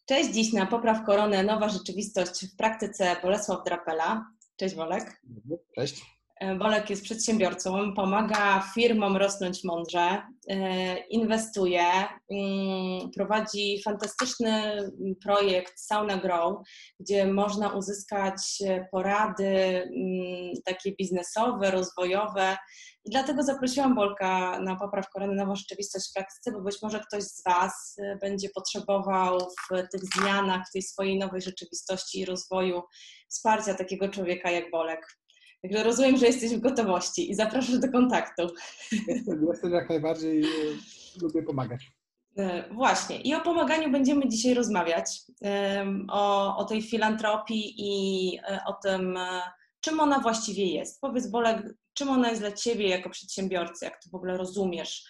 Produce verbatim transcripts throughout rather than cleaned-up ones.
Cześć, dziś na Popraw Koronę nowa rzeczywistość w praktyce Bolesław Drapela. Cześć Bolek. Cześć. Bolek jest przedsiębiorcą, pomaga firmom rosnąć mądrze, inwestuje, prowadzi fantastyczny projekt Sauna Grow, gdzie można uzyskać porady takie biznesowe, rozwojowe. I dlatego zaprosiłam Bolka na Popraw Koronę nową rzeczywistość w praktyce, bo być może ktoś z Was będzie potrzebował w tych zmianach, w tej swojej nowej rzeczywistości i rozwoju wsparcia takiego człowieka jak Bolek. Także rozumiem, że jesteś w gotowości i zapraszam do kontaktu. Jestem, jestem jak najbardziej, lubię pomagać. Właśnie. I o pomaganiu będziemy dzisiaj rozmawiać. O, o tej filantropii i o tym, czym ona właściwie jest. Powiedz Bolek, czym ona jest dla Ciebie jako przedsiębiorcy, jak Ty w ogóle rozumiesz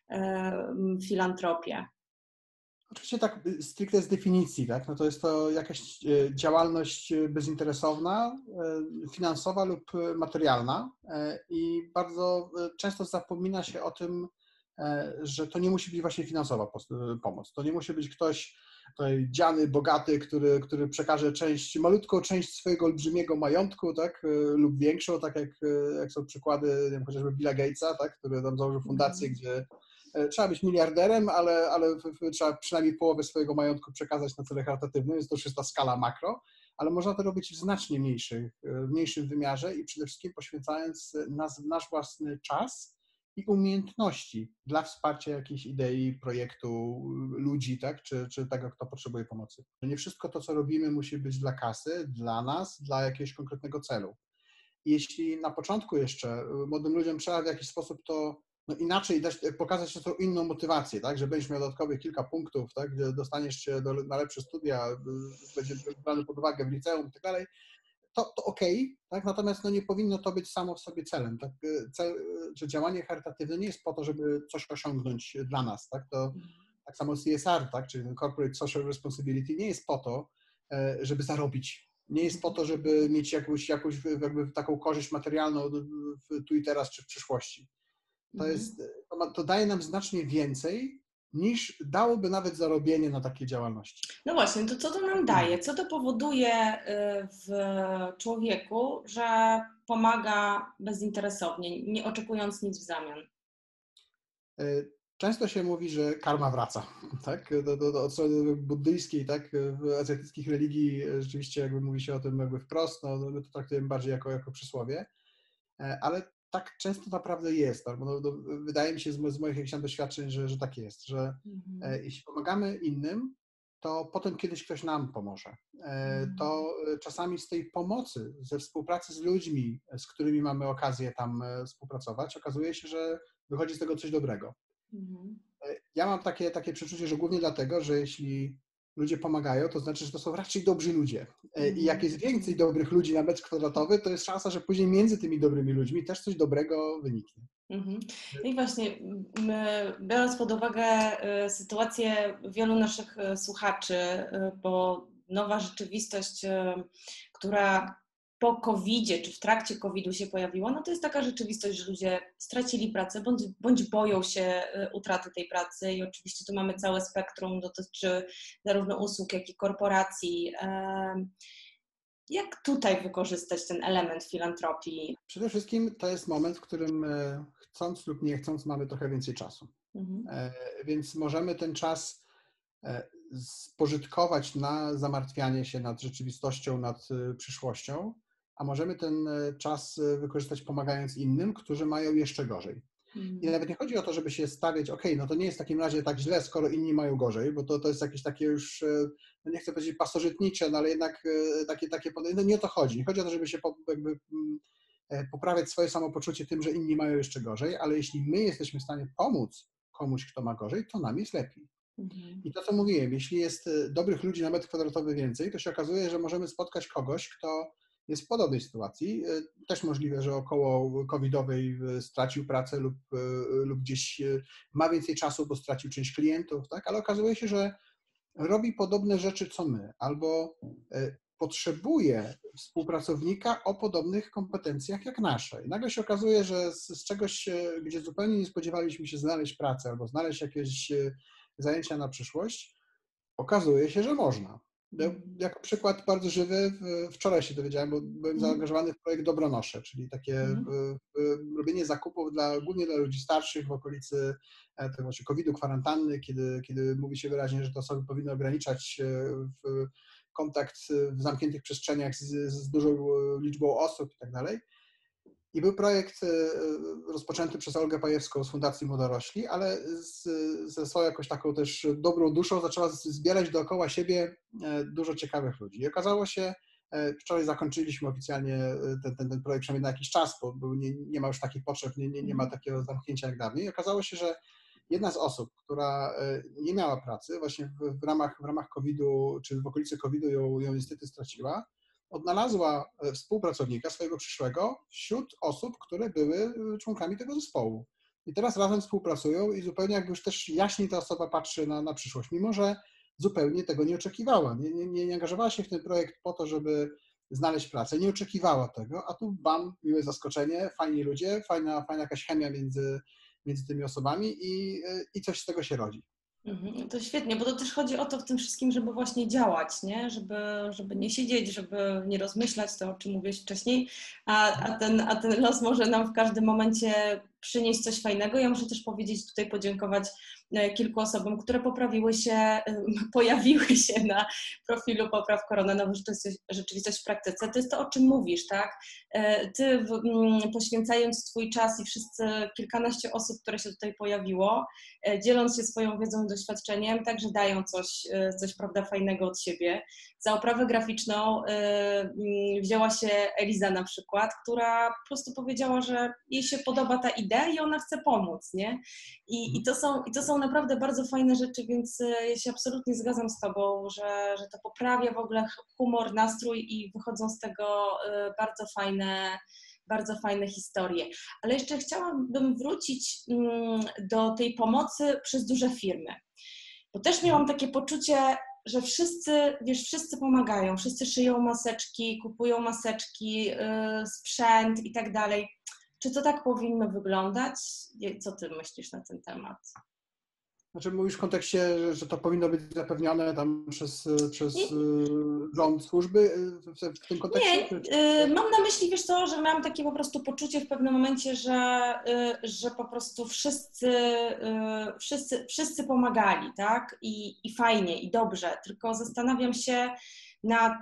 filantropię? Oczywiście tak stricte z definicji, tak? No to jest to jakaś działalność bezinteresowna, finansowa lub materialna i bardzo często zapomina się o tym, że to nie musi być właśnie finansowa pomoc. To nie musi być ktoś tutaj dziany, bogaty, który, który przekaże część, malutką część swojego olbrzymiego majątku, tak? Lub większą, tak jak, jak są przykłady, nie wiem, chociażby Billa Gatesa, tak? Który tam założył fundację, gdzie trzeba być miliarderem, ale, ale trzeba przynajmniej połowę swojego majątku przekazać na cele charytatywne, więc to już jest ta skala makro, ale można to robić w znacznie mniejszych, w mniejszym wymiarze i przede wszystkim poświęcając nas, nasz własny czas i umiejętności dla wsparcia jakiejś idei, projektu, ludzi, tak, czy, czy tego, kto potrzebuje pomocy. Nie wszystko to, co robimy, musi być dla kasy, dla nas, dla jakiegoś konkretnego celu. Jeśli na początku jeszcze młodym ludziom trzeba w jakiś sposób to no inaczej dać, pokazać tą inną motywację, tak, że będziesz miał dodatkowych kilka punktów, tak, gdzie dostaniesz się do, na lepsze studia, będzie brany pod uwagę w liceum i tak dalej, to, to okej, okay, tak, natomiast no nie powinno to być samo w sobie celem, tak, cel, że działanie charytatywne nie jest po to, żeby coś osiągnąć dla nas, tak, to tak samo C S R, tak, czyli Corporate Social Responsibility nie jest po to, żeby zarobić, nie jest po to, żeby mieć jakąś, jakąś jakby taką korzyść materialną tu i teraz czy w przyszłości. To, jest, to, ma, to daje nam znacznie więcej niż dałoby nawet zarobienie na takiej działalności. No właśnie, to co to nam daje? Co to powoduje w człowieku, że pomaga bezinteresownie, nie oczekując nic w zamian? Często się mówi, że karma wraca, tak? Do, do, do, od strony buddyjskiej, tak? W azjatyckich religii rzeczywiście jakby mówi się o tym jakby wprost, no, my to traktujemy bardziej jako, jako przysłowie, ale tak często naprawdę jest, albo no, no, wydaje mi się z, z moich jakichś tam doświadczeń, że, że tak jest, że mhm. e, jeśli pomagamy innym, to potem kiedyś ktoś nam pomoże. E, mhm. To czasami z tej pomocy, ze współpracy z ludźmi, z którymi mamy okazję tam e, współpracować, okazuje się, że wychodzi z tego coś dobrego. Mhm. E, ja mam takie, takie przeczucie, że głównie dlatego, że jeśli ludzie pomagają, to znaczy, że to są raczej dobrzy ludzie. I jak jest więcej dobrych ludzi na metr kwadratowy, to jest szansa, że później między tymi dobrymi ludźmi też coś dobrego wyniknie. Mhm. No i właśnie, biorąc pod uwagę sytuację wielu naszych słuchaczy, bo nowa rzeczywistość, która po kowidzie czy w trakcie kowidu się pojawiła, no to jest taka rzeczywistość, że ludzie stracili pracę bądź, bądź boją się utraty tej pracy i oczywiście tu mamy całe spektrum, dotyczy zarówno usług, jak i korporacji. Jak tutaj wykorzystać ten element filantropii? Przede wszystkim to jest moment, w którym chcąc lub nie chcąc mamy trochę więcej czasu. Mhm. Więc możemy ten czas spożytkować na zamartwianie się nad rzeczywistością, nad przyszłością, a możemy ten czas wykorzystać pomagając innym, którzy mają jeszcze gorzej. Mhm. I nawet nie chodzi o to, żeby się stawiać, ok, no to nie jest w takim razie tak źle, skoro inni mają gorzej, bo to, to jest jakieś takie już, no nie chcę powiedzieć pasożytnicze, no ale jednak takie, takie no nie o to chodzi. Nie chodzi o to, żeby się jakby poprawiać swoje samopoczucie tym, że inni mają jeszcze gorzej, ale jeśli my jesteśmy w stanie pomóc komuś, kto ma gorzej, to nam jest lepiej. Mhm. I to, co mówiłem, jeśli jest dobrych ludzi na metr kwadratowy więcej, to się okazuje, że możemy spotkać kogoś, kto jest w podobnej sytuacji. Też możliwe, że około covidowej stracił pracę lub, lub gdzieś ma więcej czasu, bo stracił część klientów, tak? Ale okazuje się, że robi podobne rzeczy, co my, albo potrzebuje współpracownika o podobnych kompetencjach jak nasze. I nagle się okazuje, że z, z czegoś, gdzie zupełnie nie spodziewaliśmy się znaleźć pracę albo znaleźć jakieś zajęcia na przyszłość, Okazuje się, że można. Jako przykład bardzo żywy, wczoraj się dowiedziałem, bo byłem zaangażowany w projekt Dobronosze, czyli takie Mhm. robienie zakupów dla, głównie dla ludzi starszych w okolicy tego właśnie kowida, kwarantanny, kiedy, kiedy mówi się wyraźnie, że te osoby powinny ograniczać w kontakt w zamkniętych przestrzeniach z, z dużą liczbą osób i tak dalej. I był projekt rozpoczęty przez Olgę Pajewską z Fundacji Młodorośli, ale z, ze swoją jakoś taką też dobrą duszą zaczęła zbierać dookoła siebie dużo ciekawych ludzi. I okazało się, wczoraj zakończyliśmy oficjalnie ten, ten, ten projekt przynajmniej na jakiś czas, bo, bo nie, nie ma już takich potrzeb, nie, nie, nie ma takiego zamknięcia jak dawniej. I okazało się, że jedna z osób, która nie miała pracy, właśnie w, w ramach, w ramach kowida, czy w okolicy kowida ją, ją niestety straciła, odnalazła współpracownika swojego przyszłego wśród osób, które były członkami tego zespołu. I teraz razem współpracują i zupełnie jakby już też jaśniej ta osoba patrzy na, na przyszłość, mimo że zupełnie tego nie oczekiwała. Nie, nie, nie angażowała się w ten projekt po to, żeby znaleźć pracę, nie oczekiwała tego, a tu bam, miłe zaskoczenie, fajni ludzie, fajna, fajna jakaś chemia między, między tymi osobami i, i coś z tego się rodzi. Mhm, to świetnie, bo to też chodzi o to w tym wszystkim, żeby właśnie działać, nie? Żeby, żeby nie siedzieć, żeby nie rozmyślać, to o czym mówiłeś wcześniej, a, a, ten, a ten los może nam w każdym momencie przynieść coś fajnego. Ja muszę też powiedzieć, tutaj podziękować kilku osobom, które poprawiły się, pojawiły się na profilu Popraw Korona Nowa Rzeczywistość w praktyce. To jest to, o czym mówisz, tak? Ty poświęcając swój czas i wszyscy, kilkanaście osób, które się tutaj pojawiło, dzieląc się swoją wiedzą i doświadczeniem, także dają coś, coś prawda, fajnego od siebie. Za oprawę graficzną wzięła się Eliza na przykład, która po prostu powiedziała, że jej się podoba ta idea i ona chce pomóc, nie? I, i, to, są, i to są naprawdę bardzo fajne rzeczy, więc ja się absolutnie zgadzam z Tobą, że, że to poprawia w ogóle humor, nastrój i wychodzą z tego bardzo fajne, bardzo fajne historie. Ale jeszcze chciałabym wrócić do tej pomocy przez duże firmy, bo też miałam takie poczucie, że wszyscy, wiesz, wszyscy pomagają, wszyscy szyją maseczki, kupują maseczki, yy, sprzęt i tak dalej. Czy to tak powinno wyglądać? Co Ty myślisz na ten temat? Znaczy mówisz w kontekście, że to powinno być zapewnione tam przez, przez rząd służby w, w tym kontekście? Nie, mam na myśli, wiesz co, że miałam takie po prostu poczucie w pewnym momencie, że, że po prostu wszyscy, wszyscy, wszyscy pomagali, tak? I, i fajnie, i dobrze, tylko zastanawiam się nad,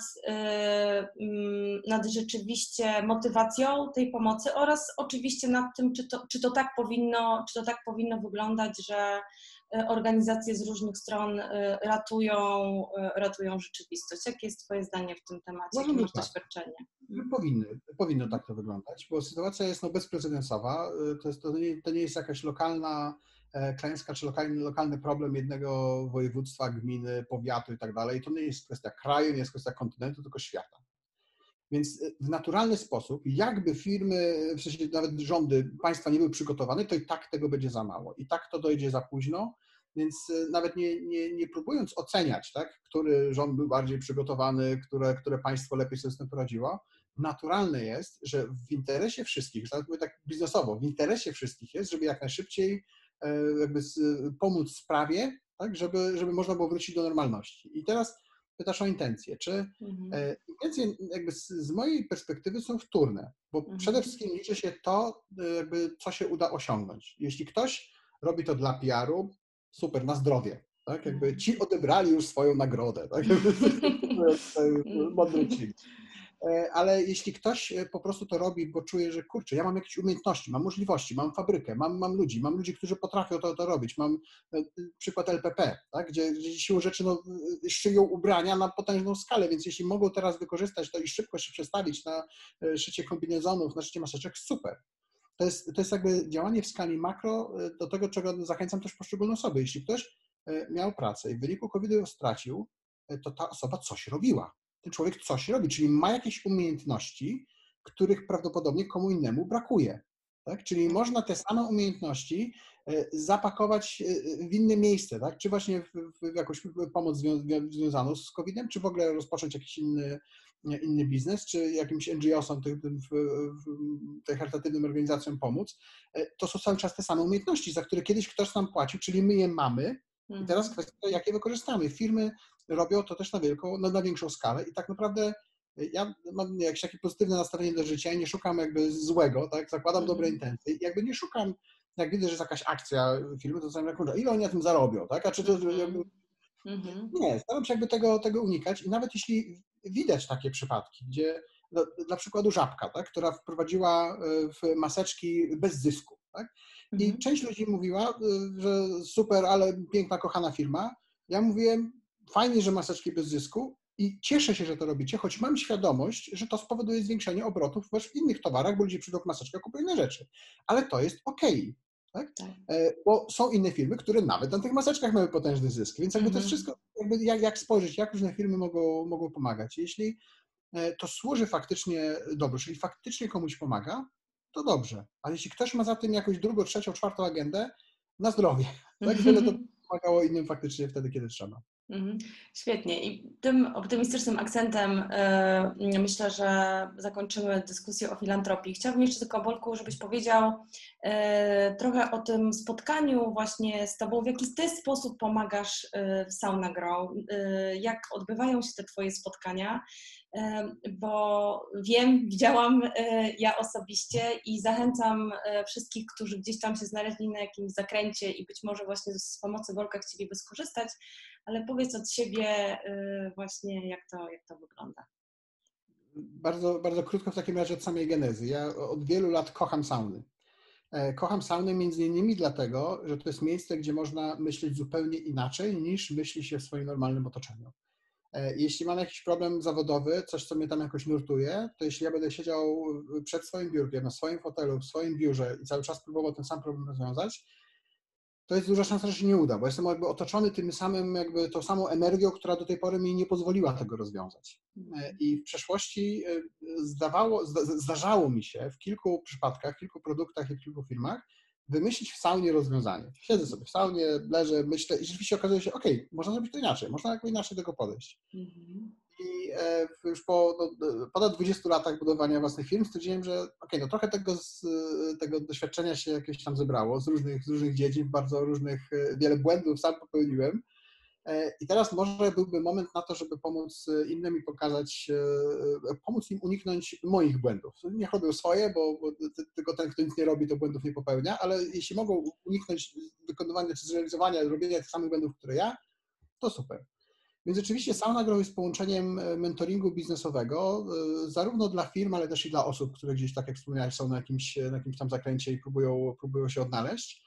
nad rzeczywiście motywacją tej pomocy oraz oczywiście nad tym, czy to, czy to tak powinno, czy to tak powinno wyglądać, że organizacje z różnych stron ratują, ratują rzeczywistość. Jakie jest Twoje zdanie w tym temacie? Jakie masz tak. doświadczenie? Powinny, powinno tak to wyglądać, bo sytuacja jest no, bezprecedensowa. To, jest, to, nie, to nie jest jakaś lokalna klęska czy lokalny, lokalny problem jednego województwa, gminy, powiatu i tak dalej. To nie jest kwestia kraju, nie jest kwestia kontynentu, tylko świata. Więc w naturalny sposób, jakby firmy, w sensie nawet rządy państwa nie były przygotowane, to i tak tego będzie za mało. I tak to dojdzie za późno, więc nawet nie, nie, nie próbując oceniać, tak, który rząd był bardziej przygotowany, które, które państwo lepiej sobie z tym poradziło, naturalne jest, że w interesie wszystkich, nawet mówię tak biznesowo, w interesie wszystkich jest, żeby jak najszybciej jakby pomóc sprawie, tak, żeby, żeby można było wrócić do normalności. I teraz pytasz o intencje. Czy mhm. intencje jakby z, z mojej perspektywy są wtórne, bo mhm. przede wszystkim liczy się to, jakby co się uda osiągnąć. Jeśli ktoś robi to dla P R u, super, na zdrowie. Tak? Jakby ci odebrali już swoją nagrodę. Tak? Mądry ci. Ale jeśli ktoś po prostu to robi, bo czuje, że kurczę, ja mam jakieś umiejętności, mam możliwości, mam fabrykę, mam, mam ludzi, mam ludzi, którzy potrafią to, to robić, mam przykład L P P, tak? gdzie, gdzie siłą rzeczy no, szyją ubrania na potężną skalę, więc jeśli mogą teraz wykorzystać to i szybko się przestawić na szycie kombinezonów, na szycie maseczek, super. To jest, to jest jakby działanie w skali makro, do tego, czego zachęcam też poszczególne osoby. Jeśli ktoś miał pracę i w wyniku kowida ją stracił, to ta osoba coś robiła. Ten człowiek coś robi, czyli ma jakieś umiejętności, których prawdopodobnie komu innemu brakuje. Tak? Czyli można te same umiejętności zapakować w inne miejsce, tak? Czy właśnie w, w jakąś pomoc związaną z kowidem, czy w ogóle rozpocząć jakiś inny, inny biznes, czy jakimś N G O-som, tym, tym, tym charytatywnym organizacjom pomóc. To są cały czas te same umiejętności, za które kiedyś ktoś nam płacił, czyli my je mamy, I teraz kwestia, jakie wykorzystamy. Firmy robią to też na wielką, no, na większą skalę i tak naprawdę ja mam jakieś takie pozytywne nastawienie do życia i nie szukam jakby złego, tak? Zakładam dobre intencje i jakby nie szukam, jak widzę, że jest jakaś akcja firmy, to sam jak ile oni na tym zarobią, tak? A czy to jakby... Nie, staram się jakby tego, tego unikać i nawet jeśli widać takie przypadki, gdzie no, dla przykładu Żabka, tak? Która wprowadziła w maseczki bez zysku, tak? I Mhm. część ludzi mówiła, że super, ale piękna, kochana firma. Ja mówiłem, fajnie, że maseczki bez zysku i cieszę się, że to robicie, choć mam świadomość, że to spowoduje zwiększenie obrotów w innych towarach, bo ludzie przyjdą w maseczkę, kupują inne rzeczy. Ale to jest okej, tak? Tak. Bo są inne firmy, które nawet na tych maseczkach mają potężny zysk. Więc jakby to jest wszystko, jakby jak, jak spojrzeć, jak różne firmy mogą, mogą pomagać. Jeśli to służy faktycznie dobru, czyli faktycznie komuś pomaga, to dobrze. Ale jeśli ktoś ma za tym jakąś drugą, trzecią, czwartą agendę, na zdrowie. Tak, byle to pomagało innym faktycznie wtedy, kiedy trzeba. Świetnie. I tym optymistycznym akcentem yy, myślę, że zakończymy dyskusję o filantropii. Chciałabym jeszcze tylko, Bolku, żebyś powiedział yy, trochę o tym spotkaniu właśnie z Tobą. W jaki Ty sposób pomagasz yy, w Sauna Grow? Yy, jak odbywają się te Twoje spotkania? Yy, bo wiem, widziałam yy, ja osobiście i zachęcam yy, wszystkich, którzy gdzieś tam się znaleźli na jakimś zakręcie i być może właśnie z pomocy Bolka chcieliby skorzystać, ale powiedz od siebie właśnie, jak to, jak to wygląda. Bardzo, bardzo krótko w takim razie od samej genezy. Ja od wielu lat kocham sauny. Kocham saunę między innymi dlatego, że to jest miejsce, gdzie można myśleć zupełnie inaczej niż myśli się w swoim normalnym otoczeniu. Jeśli mam jakiś problem zawodowy, coś, co mnie tam jakoś nurtuje, to jeśli ja będę siedział przed swoim biurkiem, na swoim fotelu, w swoim biurze i cały czas próbował ten sam problem rozwiązać, to jest duża szansa, że się nie uda, bo jestem jakby otoczony tym samym, jakby tą samą energią, która do tej pory mi nie pozwoliła tego rozwiązać. I w przeszłości zdawało, zdarzało mi się w kilku przypadkach, w kilku produktach i w kilku firmach wymyślić w saunie rozwiązanie. Siedzę sobie w saunie, leżę, myślę i rzeczywiście okazuje się, ok, można zrobić to inaczej, można jakby inaczej do tego podejść. Mhm. I już po no, ponad dwudziestu latach budowania własnych firm stwierdziłem, że ok, no trochę tego, z, tego doświadczenia się jakieś tam zebrało z różnych, z różnych dziedzin, bardzo różnych, wiele błędów sam popełniłem. I teraz może byłby moment na to, żeby pomóc innym i pokazać, pomóc im uniknąć moich błędów. Niech robią swoje, bo, bo tylko ten, kto nic nie robi, to błędów nie popełnia, ale jeśli mogą uniknąć wykonywania czy zrealizowania, robienia tych samych błędów, które ja, to super. Więc rzeczywiście Sauna Grow jest połączeniem mentoringu biznesowego, zarówno dla firm, ale też i dla osób, które gdzieś, tak jak wspomniałeś, są na jakimś, na jakimś tam zakręcie i próbują, próbują się odnaleźć.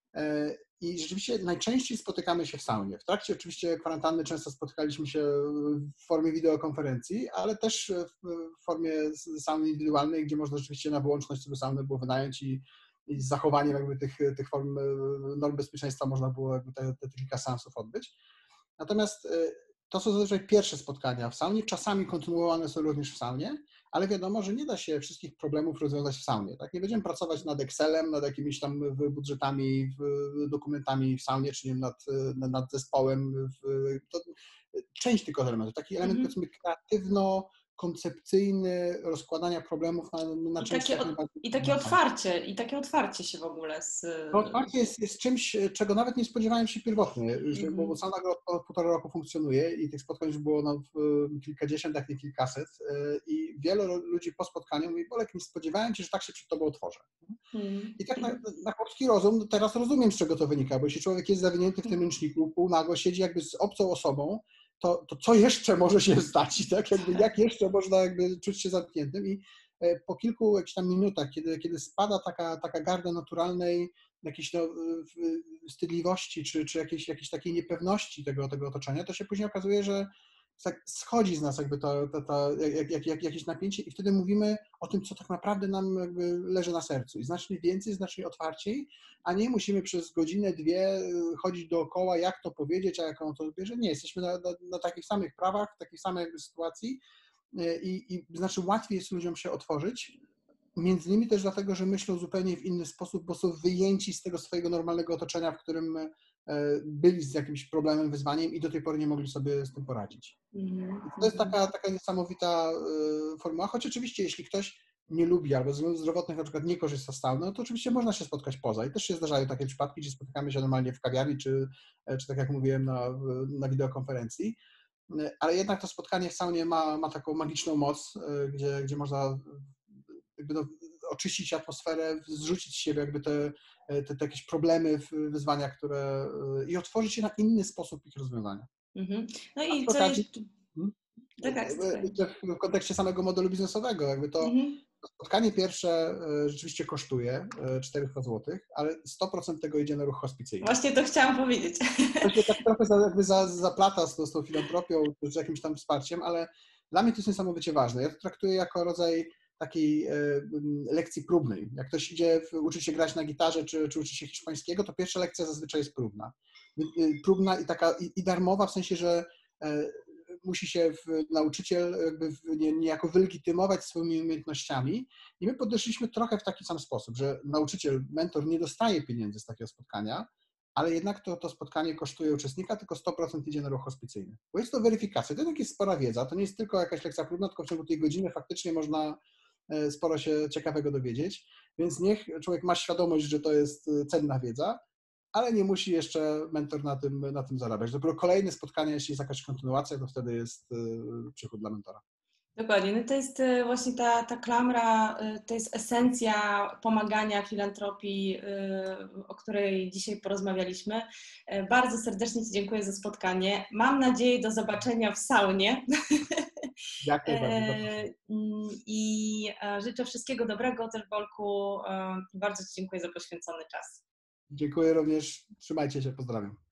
I rzeczywiście najczęściej spotykamy się w saunie. W trakcie oczywiście kwarantanny często spotykaliśmy się w formie wideokonferencji, ale też w formie sauny indywidualnej, gdzie można rzeczywiście na wyłączność sobie saunę było wynająć i, i z zachowaniem jakby tych, tych form norm bezpieczeństwa można było jakby te, te kilka seansów odbyć. Natomiast to są zazwyczaj pierwsze spotkania w saunie, czasami kontynuowane są również w saunie, ale wiadomo, że nie da się wszystkich problemów rozwiązać w saunie. Tak? Nie będziemy pracować nad Excelem, nad jakimiś tam budżetami, dokumentami w saunie, czy nie wiem, nad, nad zespołem. To część tylko elementów, taki element, mm-hmm. powiedzmy kreatywno koncepcyjny rozkładania problemów na, na I część takie, od, i takie otwarcie, i takie otwarcie się w ogóle z... To otwarcie jest, jest czymś, czego nawet nie spodziewałem się pierwotnie, że, mm-hmm. bo Sauna Grow od półtora roku funkcjonuje i tych spotkań już było no, kilkadziesiąt, jak nie kilkaset i wielu ludzi po spotkaniu mówi, Bolek, nie spodziewałem się, że tak się przed tobą otworzę. Mm-hmm. I tak na, na chłopski rozum teraz rozumiem, z czego to wynika, bo jeśli człowiek jest zawinięty w tym ręczniku, półnago siedzi jakby z obcą osobą, to, to co jeszcze może się stać, tak? Jakby, jak jeszcze można jakby czuć się zamkniętym i po kilku jakichś tam minutach, kiedy, kiedy spada taka, taka garda naturalnej jakiejś no, wstydliwości czy, czy jakiejś, jakiejś takiej niepewności tego, tego otoczenia, to się później okazuje, że tak schodzi z nas jakby to, to, to jak, jak, jak, jakieś napięcie i wtedy mówimy o tym, co tak naprawdę nam jakby leży na sercu i znacznie więcej, znacznie otwarciej, a nie musimy przez godzinę, dwie chodzić dookoła, jak to powiedzieć, a jak on to bierze. Nie, jesteśmy na, na, na takich samych prawach, w takiej samej jakby sytuacji i, i znaczy łatwiej jest ludziom się otworzyć, między innymi też dlatego, że myślą zupełnie w inny sposób, bo są wyjęci z tego swojego normalnego otoczenia, w którym byli z jakimś problemem, wyzwaniem i do tej pory nie mogli sobie z tym poradzić. Mm-hmm. To jest taka, taka niesamowita formuła, choć oczywiście jeśli ktoś nie lubi albo ze względów zdrowotnych na przykład nie korzysta z sauny, no to oczywiście można się spotkać poza i też się zdarzają takie przypadki, gdzie spotykamy się normalnie w kawiarni, czy, czy tak jak mówiłem na, na wideokonferencji, ale jednak to spotkanie w saunie ma, ma taką magiczną moc, gdzie, gdzie można jakby no, oczyścić atmosferę, zrzucić z siebie jakby te, te, te jakieś problemy, wyzwania, które i otworzyć się na inny sposób ich rozwiązania. Mhm. No A i przy co okazji, jeszcze? Tak, tak, w kontekście samego modelu biznesowego, jakby to mhm. spotkanie pierwsze rzeczywiście kosztuje czterysta złotych, ale sto procent tego idzie na ruch hospicyjny. Właśnie to chciałam powiedzieć. To się tak trochę za, jakby za, zaplata z, z tą filantropią, z jakimś tam wsparciem, ale dla mnie to jest niesamowicie ważne. Ja to traktuję jako rodzaj takiej e, lekcji próbnej. Jak ktoś idzie w, uczy się grać na gitarze, czy, czy uczy się hiszpańskiego, to pierwsza lekcja zazwyczaj jest próbna. Próbna i taka i, i darmowa, w sensie, że e, musi się w, nauczyciel jakby w, nie, niejako wylegitymować swoimi umiejętnościami i my podeszliśmy trochę w taki sam sposób, że nauczyciel, mentor nie dostaje pieniędzy z takiego spotkania, ale jednak to, to spotkanie kosztuje uczestnika, tylko sto procent idzie na ruch hospicyjny. Bo jest to weryfikacja, to jednak jest spora wiedza, to nie jest tylko jakaś lekcja próbna, tylko w ciągu tej godziny faktycznie można sporo się ciekawego dowiedzieć, więc niech człowiek ma świadomość, że to jest cenna wiedza, ale nie musi jeszcze mentor na tym, na tym zarabiać. Dopiero kolejne spotkanie, jeśli jest jakaś kontynuacja, to wtedy jest przychód dla mentora. Dokładnie, no to jest właśnie ta, ta klamra, to jest esencja pomagania, filantropii, o której dzisiaj porozmawialiśmy. Bardzo serdecznie Ci dziękuję za spotkanie. Mam nadzieję do zobaczenia w saunie. Dziękuję bardzo. I życzę wszystkiego dobrego też, Bolku. Bardzo Ci dziękuję za poświęcony czas. Dziękuję również. Trzymajcie się, pozdrawiam.